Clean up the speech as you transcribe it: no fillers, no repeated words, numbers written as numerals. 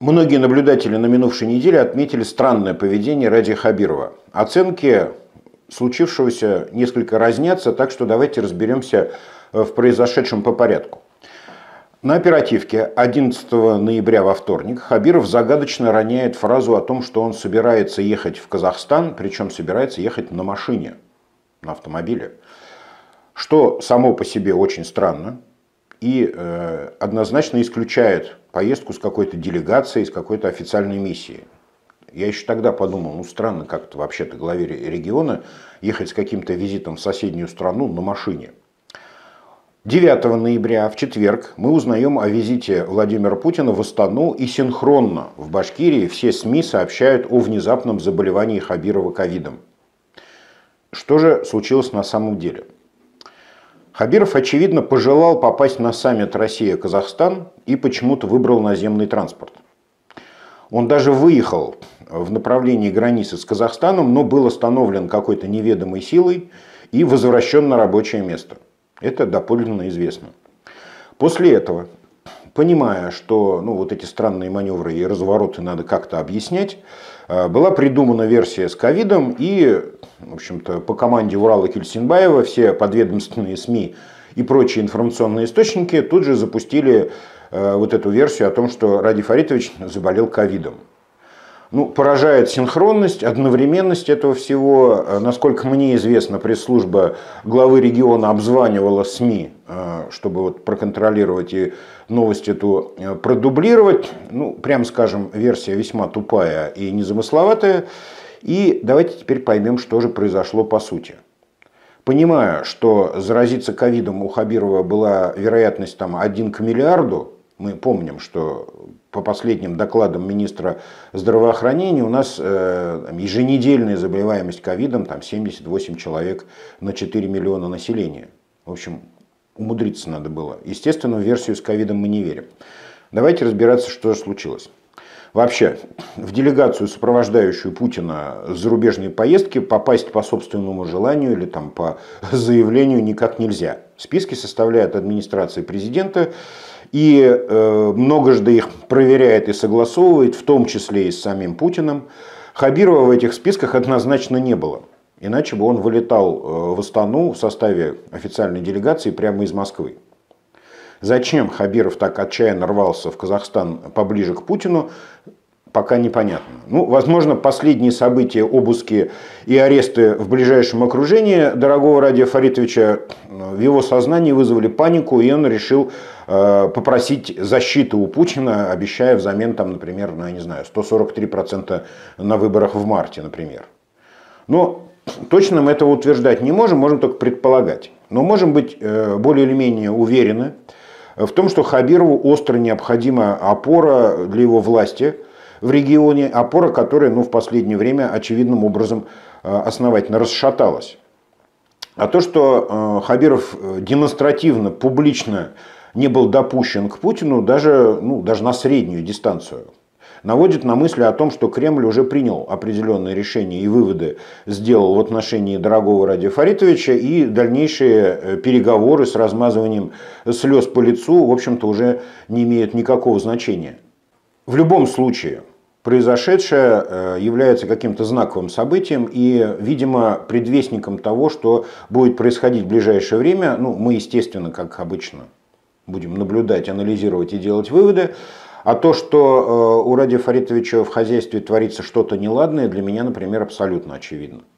Многие наблюдатели на минувшей неделе отметили странное поведение Ради Хабирова. Оценки случившегося несколько разнятся, так что давайте разберемся в произошедшем по порядку. На оперативке 11 ноября во вторник Хабиров загадочно роняет фразу о том, что он собирается ехать в Казахстан, причем собирается ехать на машине, на автомобиле. Что само по себе очень странно и однозначно исключает поездку с какой-то делегацией, с какой-то официальной миссией. Я еще тогда подумал, странно как-то вообще-то главе региона ехать с каким-то визитом в соседнюю страну на машине. 9 ноября, в четверг, мы узнаем о визите Владимира Путина в Астану, и синхронно в Башкирии все СМИ сообщают о внезапном заболевании Хабирова ковидом. Что же случилось на самом деле? Хабиров, очевидно, пожелал попасть на саммит Россия-Казахстан и почему-то выбрал наземный транспорт. Он даже выехал в направлении границы с Казахстаном, но был остановлен какой-то неведомой силой и возвращен на рабочее место. Это доподлинно известно. После этого, понимая, что вот эти странные маневры и развороты надо как-то объяснять, была придумана версия с ковидом, и, в общем-то, по команде Урала Кильсинбаева все подведомственные СМИ и прочие информационные источники тут же запустили вот эту версию о том, что Ради Фаритович заболел ковидом. Поражает синхронность, одновременность этого всего. Насколько мне известно, пресс-служба главы региона обзванивала СМИ, чтобы проконтролировать и новость эту продублировать. Прямо скажем, версия весьма тупая и незамысловатая. И давайте теперь поймем, что же произошло по сути. Понимая, что заразиться ковидом у Хабирова была вероятность 1 к миллиарду, мы помним, что по последним докладам министра здравоохранения у нас еженедельная заболеваемость ковидом 78 человек на 4 миллиона населения. В общем, умудриться надо было. Естественно, в версию с ковидом мы не верим. Давайте разбираться, что же случилось. Вообще, в делегацию, сопровождающую Путина с зарубежной поездки, попасть по собственному желанию или по заявлению никак нельзя. Списки составляет администрация президента, и многожды их проверяет и согласовывает, в том числе и с самим Путиным. Хабирова в этих списках однозначно не было. Иначе бы он вылетал в Астану в составе официальной делегации прямо из Москвы. Зачем Хабиров так отчаянно рвался в Казахстан поближе к Путину, пока непонятно. Возможно, последние события, обыски и аресты в ближайшем окружении дорогого Радия Фаритовича в его сознании вызвали панику, и он решил попросить защиты у Путина, обещая взамен, например, 143% на выборах в марте, например. Но точно мы этого утверждать не можем, можем только предполагать. Но можем быть более или менее уверены в том, что Хабирову остро необходима опора для его власти в регионе, опора, которая в последнее время очевидным образом основательно расшаталась. А то, что Хабиров демонстративно, публично не был допущен к Путину даже на среднюю дистанцию, наводит на мысли о том, что Кремль уже принял определенные решения и выводы сделал в отношении дорогого Радия Фаритовича, и дальнейшие переговоры с размазыванием слез по лицу, в общем-то, уже не имеют никакого значения. В любом случае, произошедшее является каким-то знаковым событием и, видимо, предвестником того, что будет происходить в ближайшее время. Мы, естественно, как обычно, будем наблюдать, анализировать и делать выводы. А то, что у Радия Фаритовича в хозяйстве творится что-то неладное, для меня, например, абсолютно очевидно.